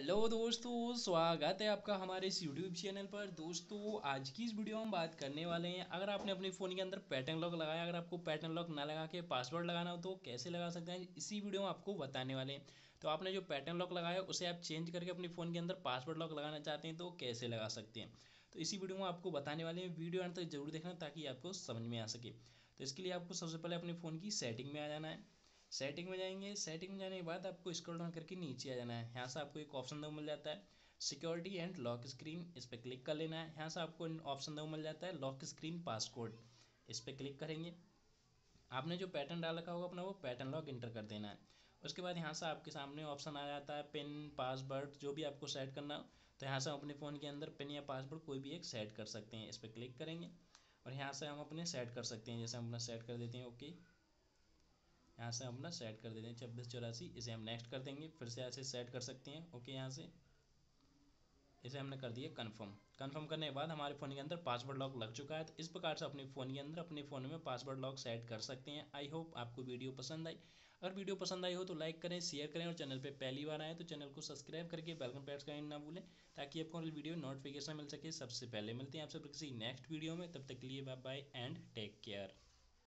Hello दोस्तों, स्वागत है आपका हमारे इस यूट्यूब चैनल पर। दोस्तों, आज की इस वीडियो में हम बात करने वाले हैं, अगर आपने अपने फ़ोन के अंदर पैटर्न लॉक लगाया, अगर आपको पैटर्न लॉक ना लगा के पासवर्ड लगाना हो तो कैसे लगा सकते हैं, इसी वीडियो में आपको बताने वाले हैं। तो आपने जो पैटर्न लॉक लगाया उसे आप चेंज करके अपने फ़ोन के अंदर पासवर्ड लॉक लगाना चाहते हैं तो कैसे लगा सकते हैं, तो इसी वीडियो में आपको बताने वाले हैं। वीडियो अंत तक जरूर देखना ताकि आपको समझ में आ सके। तो इसके लिए आपको सबसे पहले अपने फ़ोन की सेटिंग में आ जाना है। सेटिंग में जाएंगे, सेटिंग में जाने के बाद आपको स्क्रॉल डाउन करके नीचे आ जाना है। यहाँ से आपको एक ऑप्शन दो मिल जाता है सिक्योरिटी एंड लॉक स्क्रीन, इस पर क्लिक कर लेना है। यहाँ से आपको ऑप्शन दो मिल जाता है लॉक स्क्रीन पासकोड, इस पर क्लिक करेंगे। आपने जो पैटर्न डाल रखा होगा अपना वो पैटर्न लॉक इंटर कर देना है। उसके बाद यहाँ से आपके सामने ऑप्शन आ जाता है पिन पासवर्ड, जो भी आपको सेट करना हो। तो यहाँ से हम अपने फ़ोन के अंदर पिन या पासवर्ड कोई भी एक सेट कर सकते हैं, इस पर क्लिक करेंगे और यहाँ से हम अपने सेट कर सकते हैं। जैसे हम अपना सेट कर देते हैं, ओके। यहाँ से हम अपना सेट कर देते हैं 2684, इसे हम नेक्स्ट कर देंगे। फिर से ऐसे सेट कर सकते हैं, ओके। यहाँ से इसे हमने कर दिया कन्फर्म। कन्फर्म करने के बाद हमारे फ़ोन के अंदर पासवर्ड लॉक लग चुका है। तो इस प्रकार से अपने फ़ोन के अंदर अपने फ़ोन में पासवर्ड लॉक सेट कर सकते हैं। आई होप आपको वीडियो पसंद आई। अगर वीडियो पसंद आई हो तो लाइक करें, शेयर करें और चैनल पे पहली बार आए तो चैनल को सब्सक्राइब करके बेल आइकन प्रेस करना ना भूलें ताकि आपको वीडियो नोटिफिकेशन मिल सके सबसे पहले। मिलते हैं आपसे किसी नेक्स्ट वीडियो में, तब तक के लिए bye bye and take care.